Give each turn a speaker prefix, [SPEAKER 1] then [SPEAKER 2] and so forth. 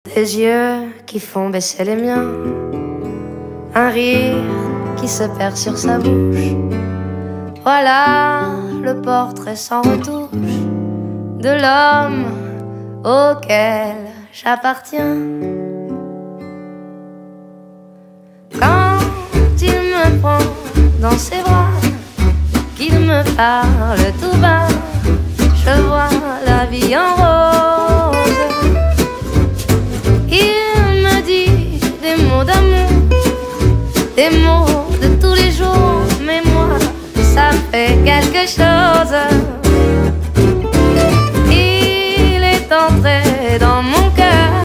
[SPEAKER 1] Des yeux qui font baisser les miens, un rire qui se perd sur sa bouche. Voilà le portrait sans retouche de l'homme auquel j'appartiens. Quand il me prend dans ses bras, qu'il me parle tout bas, je vois la vie en rose. Il me dit des mots d'amour, des mots de tous les jours, mais moi, ça me fait quelque chose.